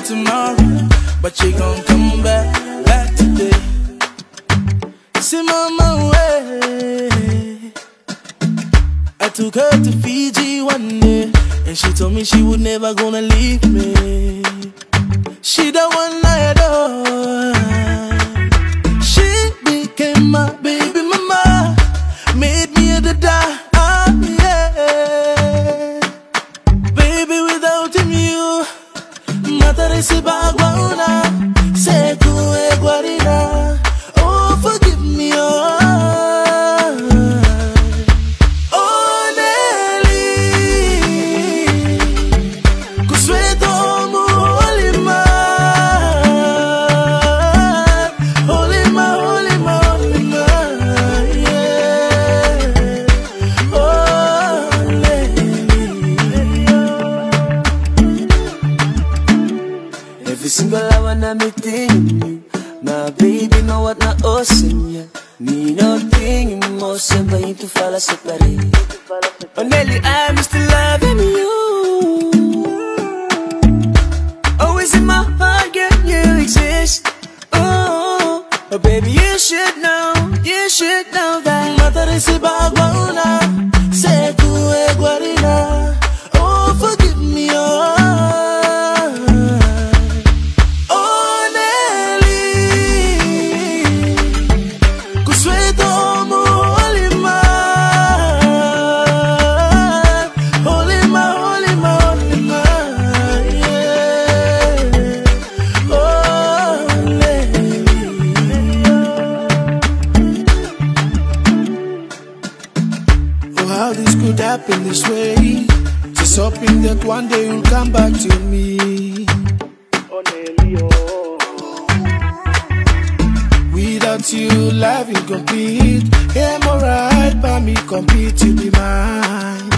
tomorrow, but she gon' come back today. See mama way. I took her to Fiji one day, and she told me she would never gonna leave me. She the one I adore. She became my baby mama, made me a die. Yeah. Baby, without him you matarisi bagwana, seku guarina. Oh, forgive me, oh. Every single hour na meeting you, my baby know what na awesome ya. Me no thing emotion, but you to fall separate. Oh Nelly, I'm still loving you. Always in my heart, girl, you exist. Oh, oh baby, you should know that. Matarisi bagwana, seku guarina. Oh, forgive me, oh. How this could happen this way? Just hoping that one day you'll come back to me. Without you, life incomplete. I'm alright, but me compete to be mine.